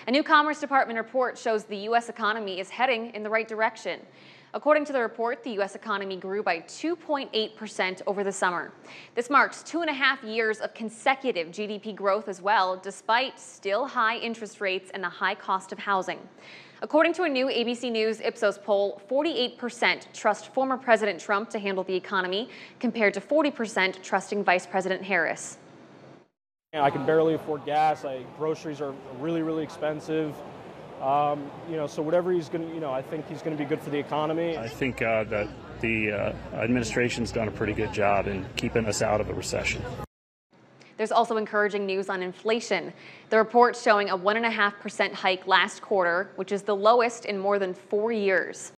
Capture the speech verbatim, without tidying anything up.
A new Commerce Department report shows the U S economy is heading in the right direction. According to the report, the U S economy grew by two point eight percent over the summer. This marks two and a half years of consecutive G D P growth as well, despite still high interest rates and the high cost of housing. According to a new A B C News Ipsos poll, forty-eight percent trust former President Trump to handle the economy, compared to forty percent trusting Vice President Harris. I can barely afford gas. I, groceries are really, really expensive. Um, you know, so whatever he's going to, you know, I think he's going to be good for the economy. I think uh, that the uh, administration's done a pretty good job in keeping us out of a recession. There's also encouraging news on inflation. The report showing a one point five percent hike last quarter, which is the lowest in more than four years.